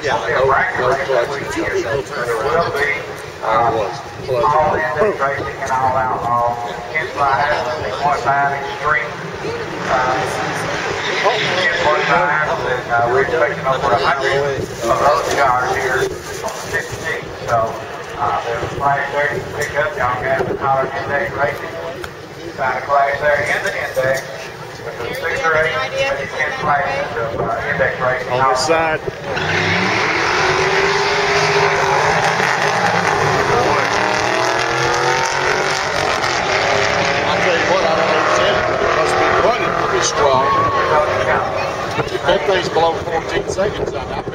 Yeah, I know. There will be all index racing and all outlaw. Kids Live, 1.5 extreme. Kids 1.5, and we're expecting over 100 of those cars here on the 16th. So there's a class there you can pick up. Y'all can have the collar index racing. Find a class there in the index. There's 6 or 8, maybe 10 classes of index racing. On this side. Strong. If that thing's below 14 seconds, I'm